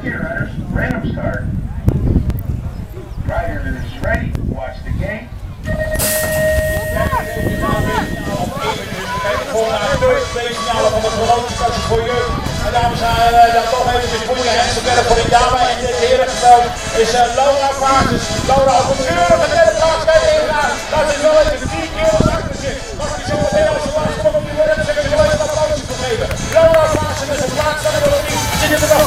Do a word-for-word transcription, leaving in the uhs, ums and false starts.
Okay, runners, random start. Rider is ready. Watch the game. Finale van de verlotingsklasse voor jeugd. En dames en heren, dan toch even voor je handen voor de dame en de heren geveld is uh, Laura Vaartjes. Laura op een keurige derde plaats bij de heren. Dat is wel even vier keer achter zich. Mag die zo meteen als ze laatst komt op die worden, dan zeggen we wel even een applausje voor geven. Laura Vaartjes met zijn plaats van de melodie zit in de